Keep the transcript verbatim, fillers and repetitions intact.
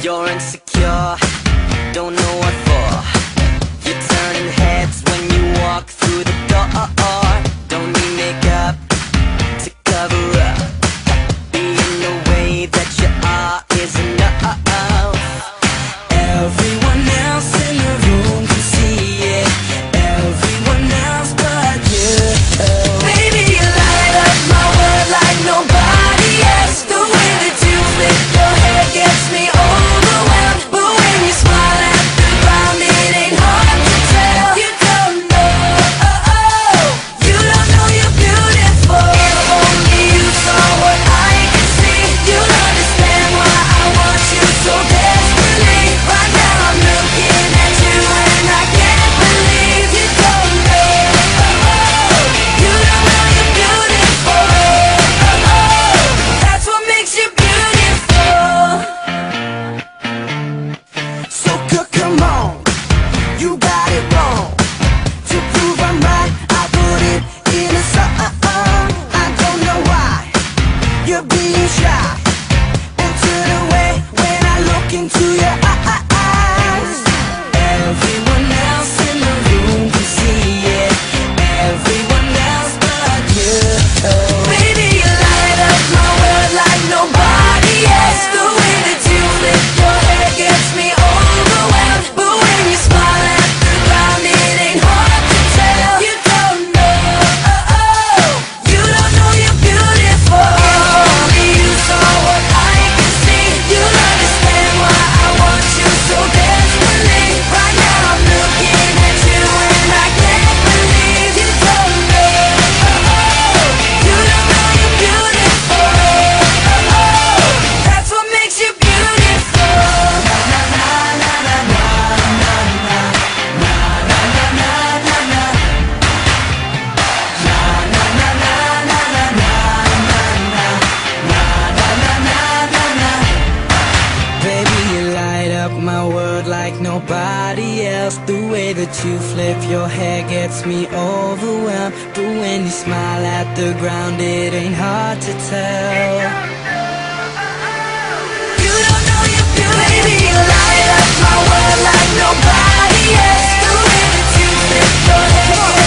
You're insecure, don't know what for. You're turning heads when you walk through the door. Don't need makeup to cover up. Being the way that you are is enough. Everyone else in the room can see it, everyone else but you. Baby, you light up my world like nobody else. The way that you flip your hair gets me overwhelmed. But when you smile at the ground, it ain't hard to tell. You don't know, oh, oh, you don't know you're beautiful. If only you saw what I can see, you'll understand why I want you so desperately. Right now I'm looking at you and I can't believe you don't know, oh, oh, you don't know you're beautiful, oh, oh, that's what makes you beautiful. So c- come on, you got it wrong. To prove I'm right, I put it in a song. I don't know why you're being shy and turn away when I look into your eyes. Everyone else in the room can see it, everyone else but you. Baby, you light up my world like nobody else. The way that you flip your hair gets me overwhelmed. But when you smile at the ground, it ain't hard to tell. You don't know, oh, oh, you don't know you're beautiful. If only you saw what I can see, you'll understand why I want you so desperately. Right now I'm looking at you and I can't believe you don't know, oh, oh, you don't know you're beautiful, oh, oh, that's what makes you beautiful. Na na na na na na na na na na na na na na na na na na. Baby, you light up my world like nobody else. The way that you flip your hair gets me overwhelmed. But when you smile at the ground, it ain't hard to tell. You don't know you're beautiful. Baby, you light up my world like nobody else. The way that you flip your hair